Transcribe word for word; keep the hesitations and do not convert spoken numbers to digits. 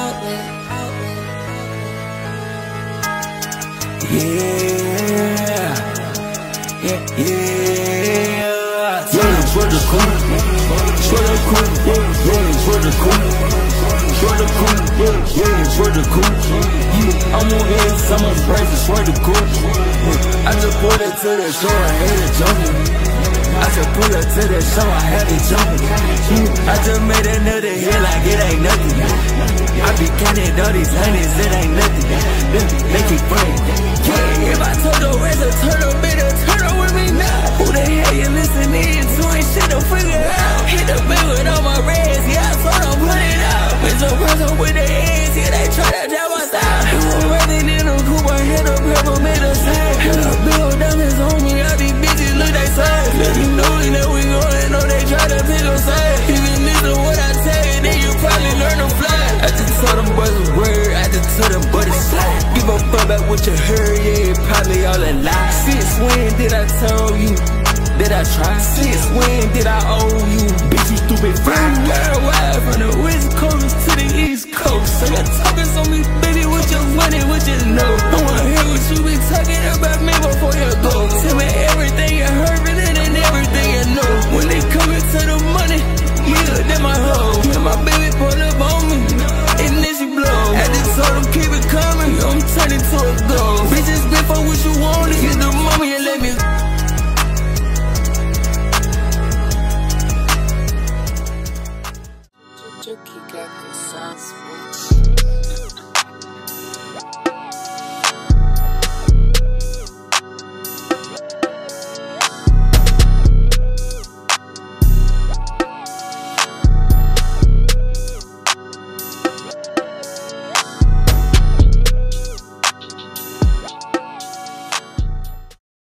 Yeah, yeah, yeah. Yeah, for the cool, for the cool, yeah, for the cool, for the cool, yeah, yeah, for the cool. Yeah, I'm on it, someone's prices for the cool. I just pulled it to the show, I had it jumping. I just pull up to the show, I had it jumping. I just made another hit like it ain't nothing. I be counting all these hundreds, it ain't nothing. They keep praying. Yeah, if I told the rest to turn up, better turn up with me now. Who the hell you listening to? Ain't shit to figure out. Hit the bed with all my reds, yeah, I told them put it out. Bitch, I'm person with the heads, yeah, they try to drive us out. It was rather than a coupe, I hit up, pepper, made us sad. Hit up, bill, diamonds on me, all these bitches look they sad. Let me know that we going, know they try to pick us up. Even listen to what I tell you, then you probably learn to fly. I just told them boys a word, I just told them boys to slide. Give a fuck about what you heard, yeah, it probably all a lie. Since when did I tell you that I tried? Since when did I owe you? Bitch, you stupid friend. Worldwide, from the west coast to the east coast. So you're talking on me, baby, what you wanted, what you know. I wanna hear what you be talking about me before you go. Tell me everything you heard, and everything you know. When they come into the money, yeah, they my hoe. Yeah, my baby pull up on me, and then she blow. I just told them keep it coming, I'm turning to a goal. Bitches been for what you wanted, get the mommy and let me. Got the sauce, bitch.